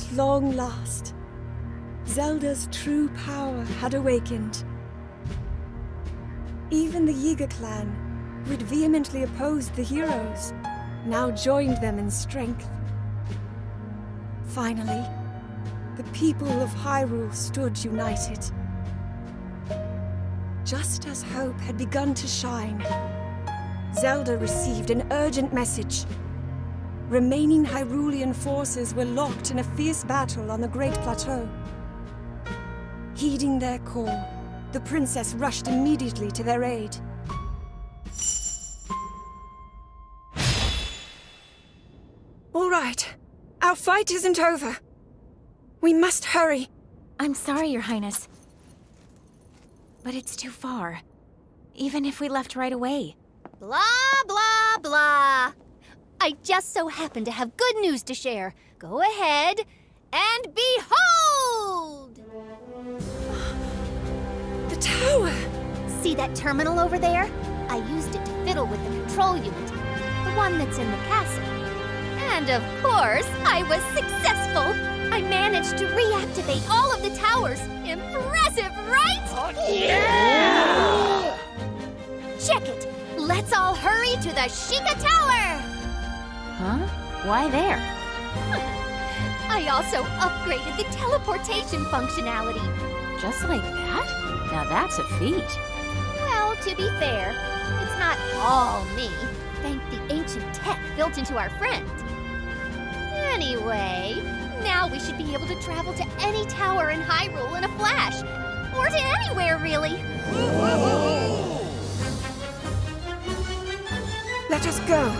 At long last, Zelda's true power had awakened. Even the Yiga clan, who had vehemently opposed the heroes, now joined them in strength. Finally, the people of Hyrule stood united. Just as hope had begun to shine, Zelda received an urgent message. Remaining Hyrulean forces were locked in a fierce battle on the Great Plateau. Heeding their call, the princess rushed immediately to their aid. All right, our fight isn't over. We must hurry. I'm sorry, Your Highness. But it's too far. Even if we left right away. Blah, blah, blah. I just so happen to have good news to share. Go ahead and behold! The tower! See that terminal over there? I used it to fiddle with the control unit, the one that's in the castle. And of course, I was successful. I managed to reactivate all of the towers. Impressive, right? Oh, yeah! Check it. Let's all hurry to the Sheikah Tower! Huh? Why there? I also upgraded the teleportation functionality. Just like that? Now that's a feat. Well, to be fair, it's not all me. Thank the ancient tech built into our friend. Anyway, now we should be able to travel to any tower in Hyrule in a flash. Or to anywhere, really. Let us go.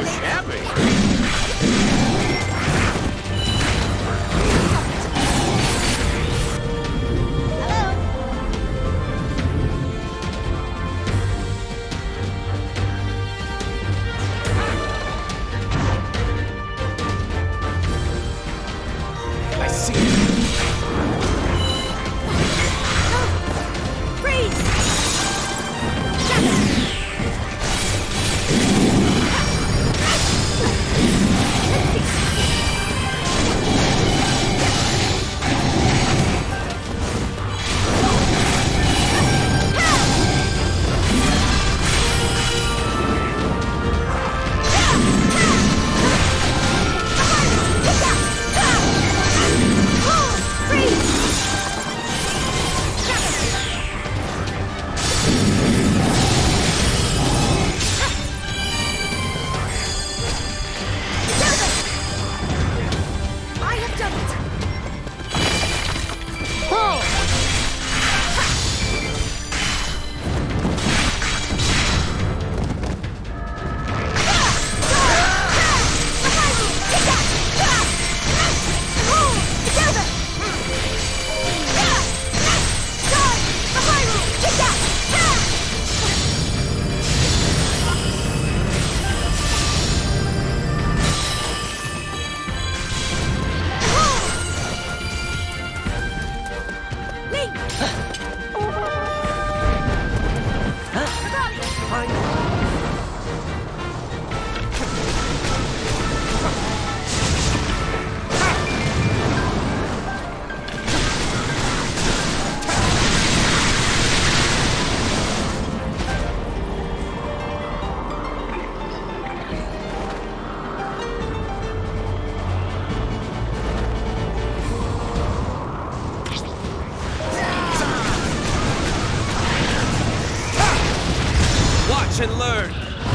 Watch and learn.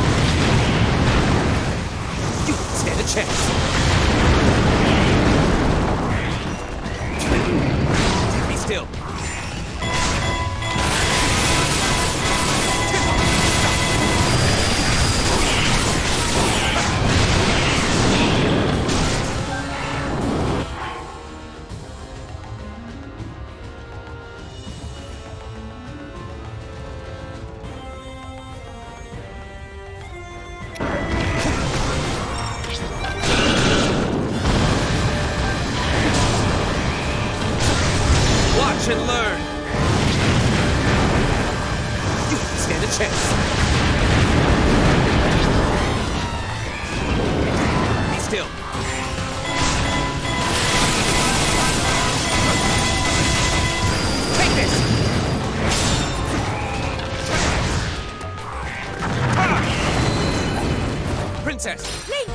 You don't stand a chance. Be still. And learn. You don't stand a chance. Be still. Take this. Princess. Link!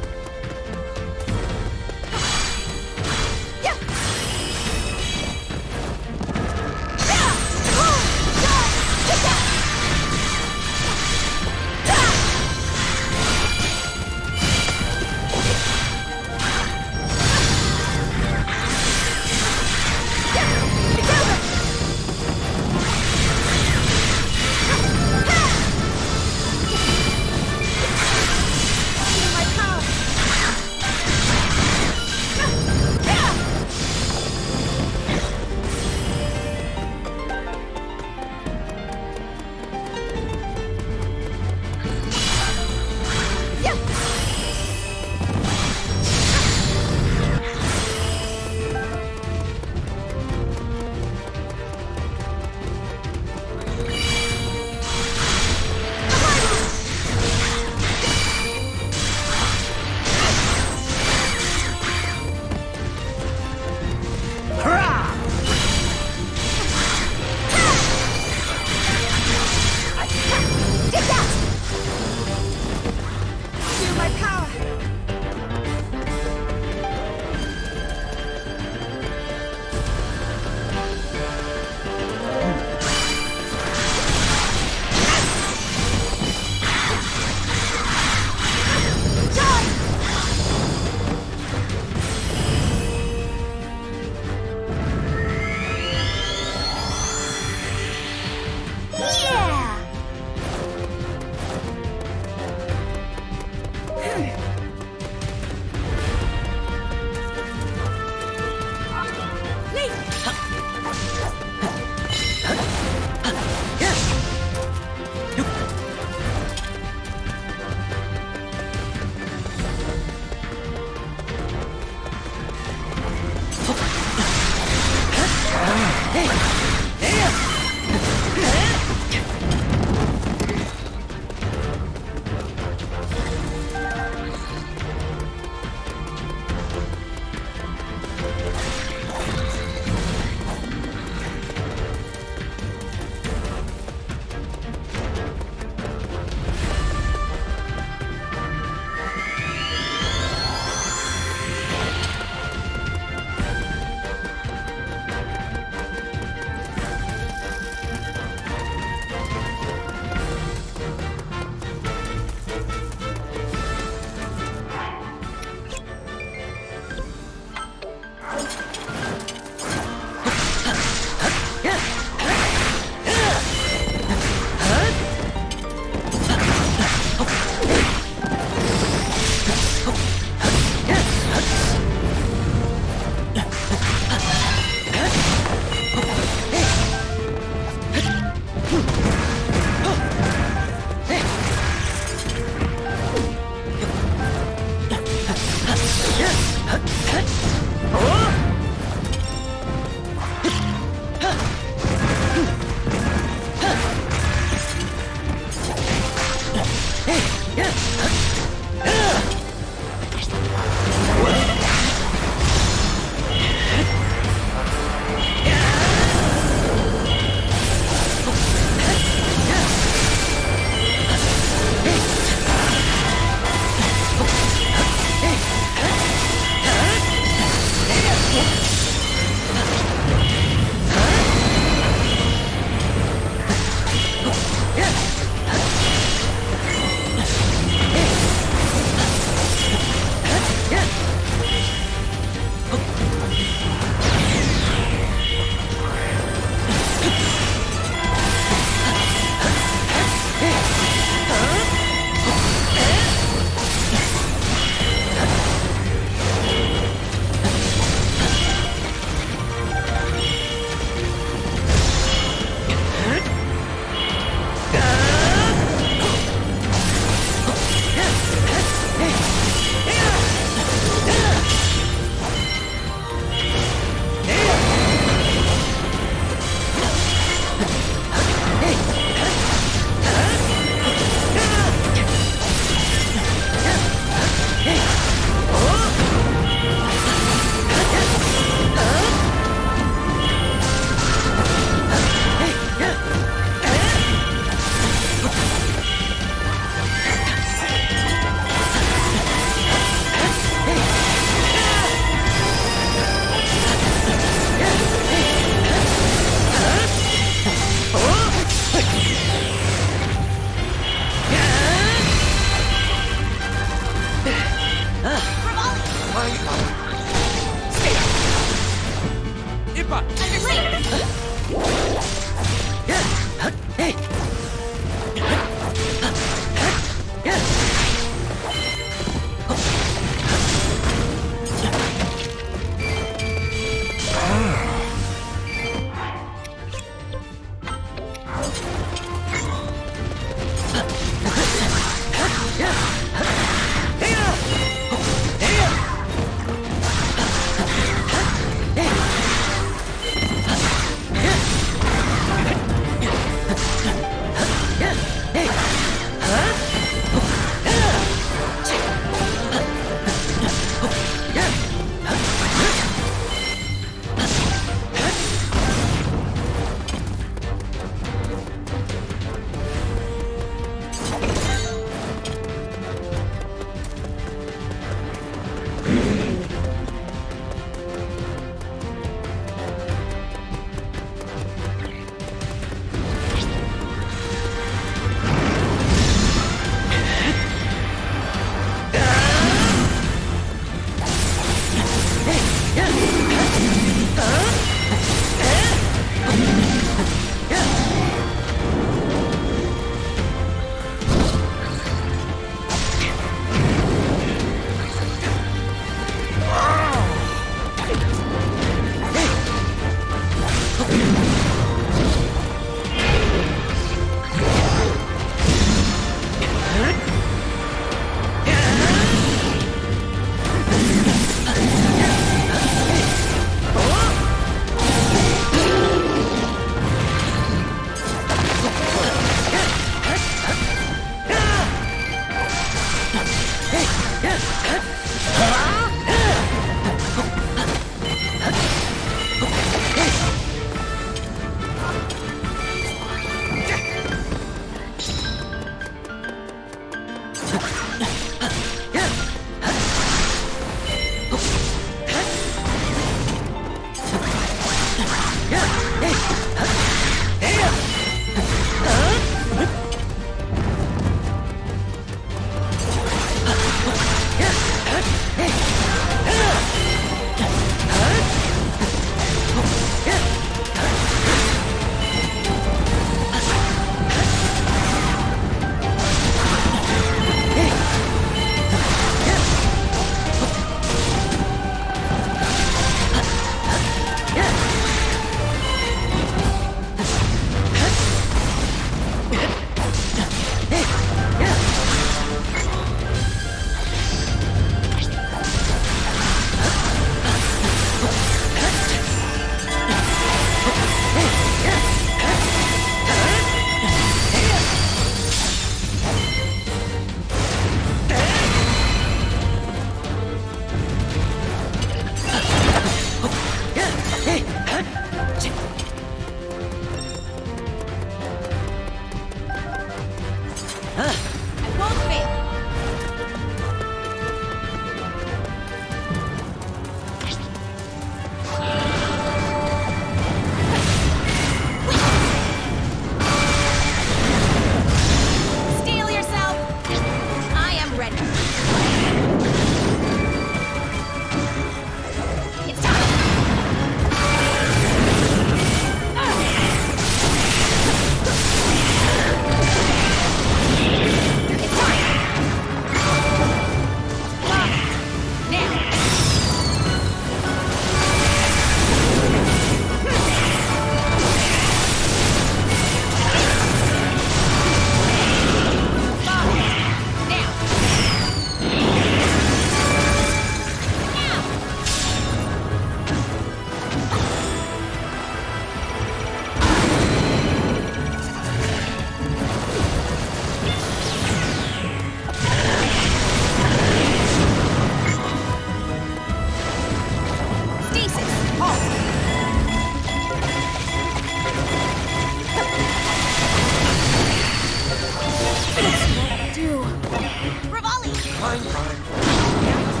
Fine, fine.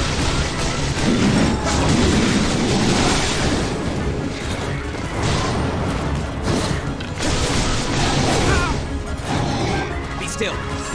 Be still.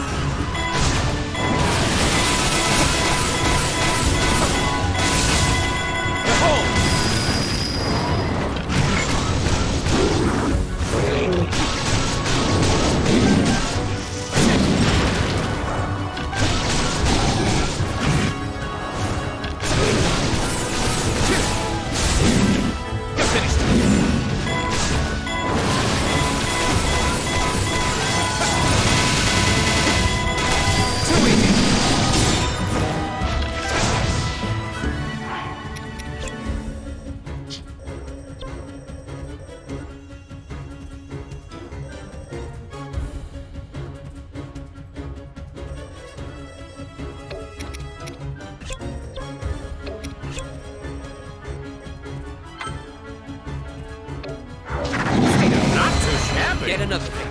Get another thing.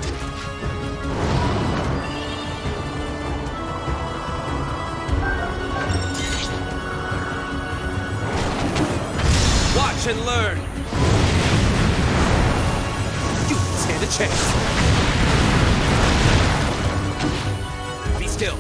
Watch and learn. You stand a chance. Be still.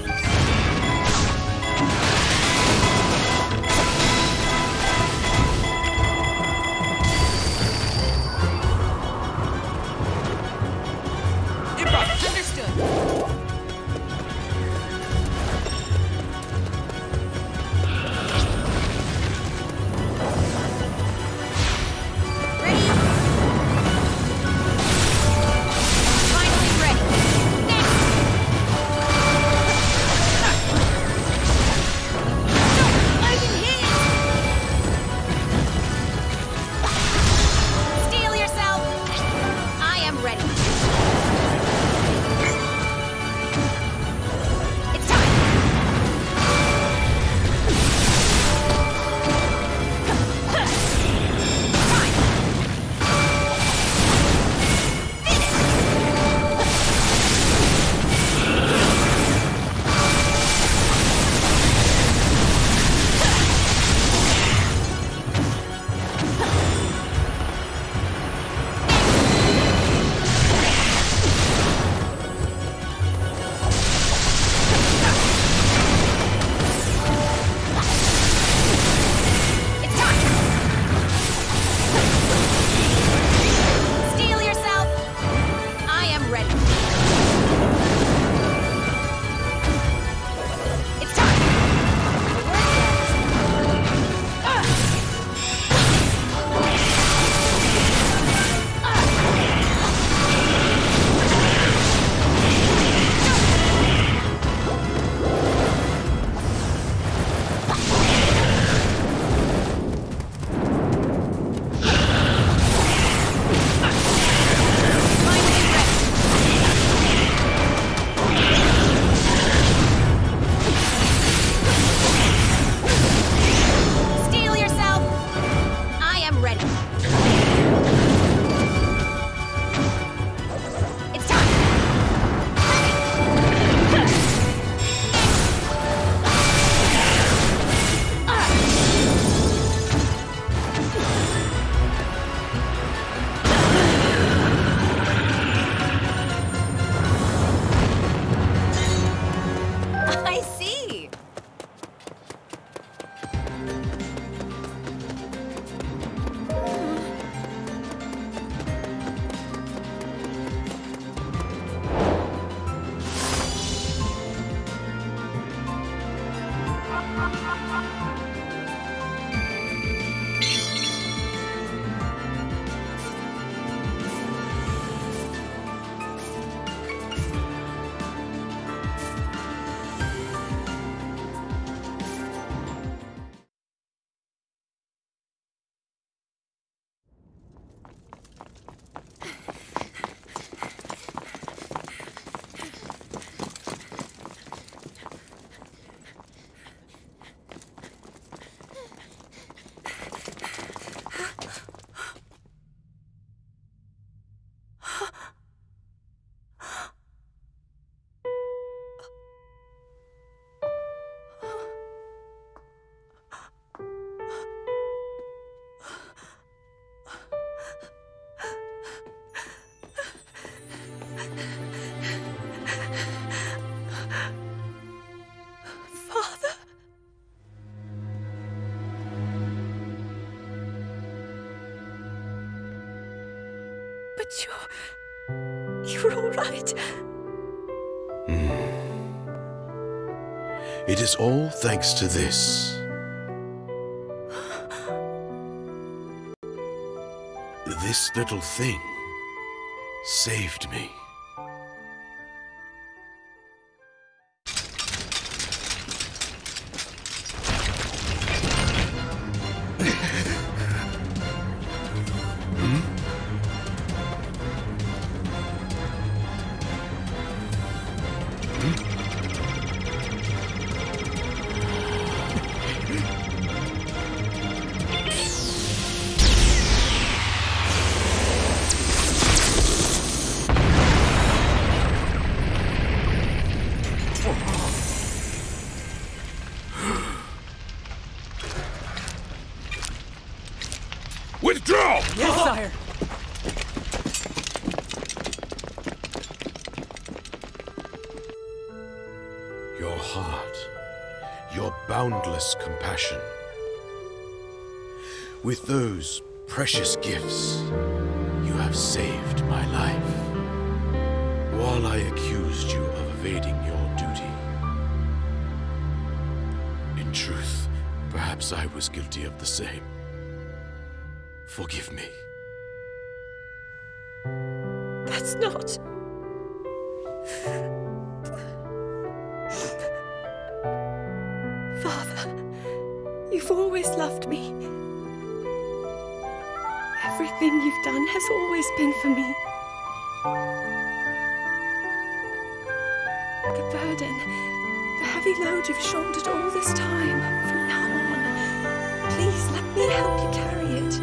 You're all right. It is all thanks to this. This little thing saved me. Withdraw! Yes, sire. Your heart, your boundless compassion. With those precious gifts, you have saved my life. While I accused you of evading your duty, in truth, perhaps I was guilty of the same. Forgive me. That's not... Father, you've always loved me. Everything you've done has always been for me. The burden, the heavy load you've shouldered all this time, from now on, please let me help you carry it.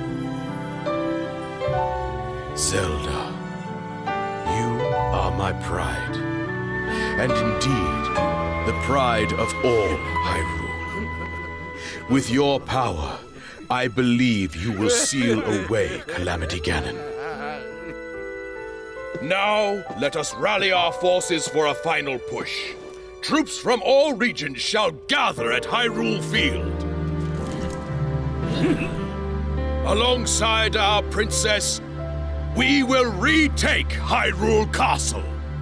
Zelda, you are my pride, and indeed, the pride of all Hyrule. With your power, I believe you will seal away Calamity Ganon. Now, let us rally our forces for a final push. Troops from all regions shall gather at Hyrule Field. Alongside our princess, we will retake Hyrule Castle.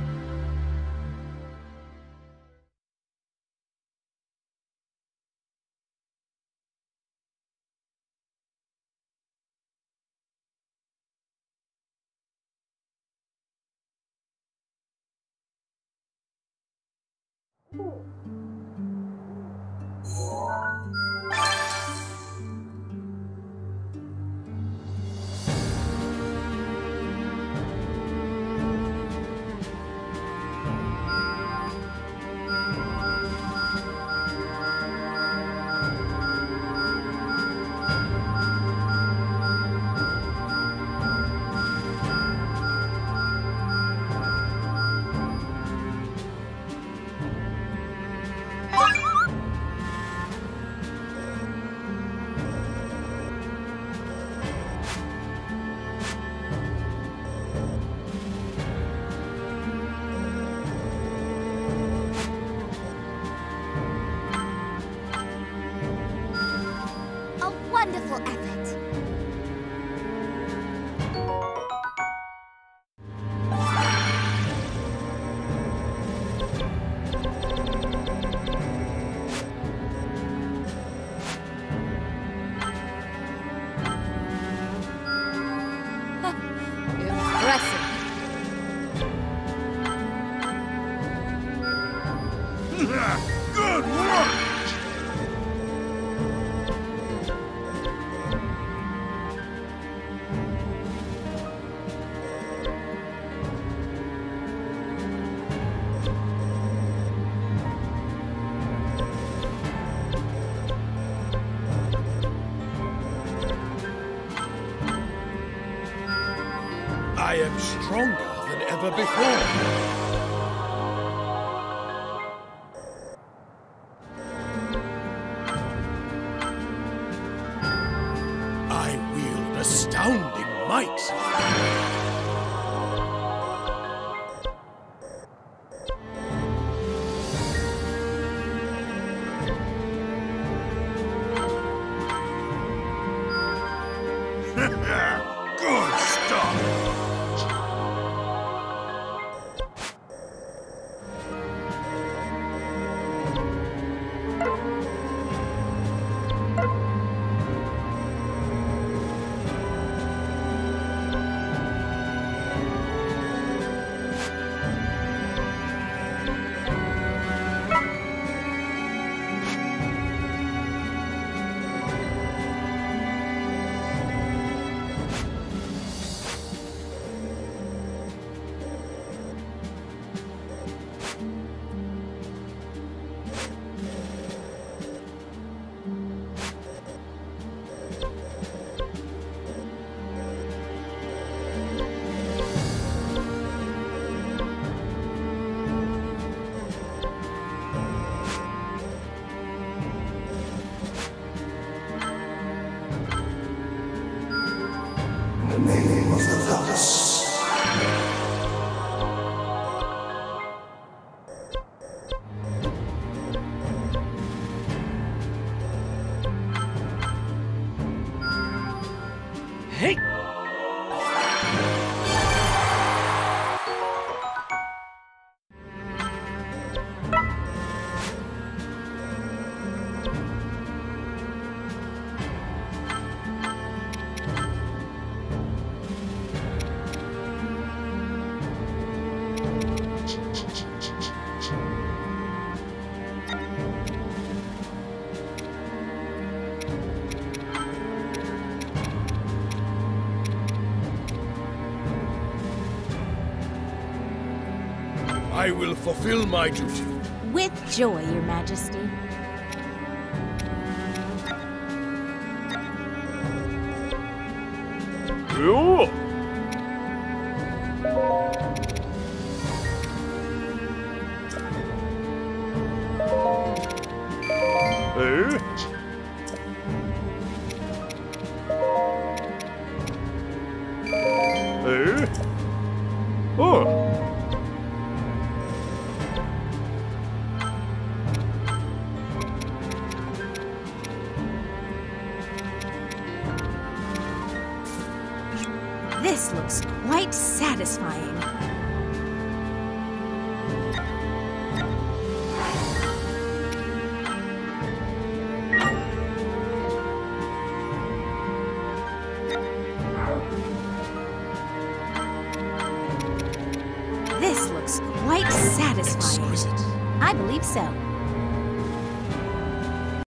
Wonderful effort. Impressive. Good work! I am stronger than ever before. I wield astounding might. Good stuff! the name of the Lotus. Hey! I will fulfill my duty. With joy, Your Majesty. Yo! Eh? Eh? Oh! This looks quite satisfying. This looks quite satisfying. Exquisite. I believe so.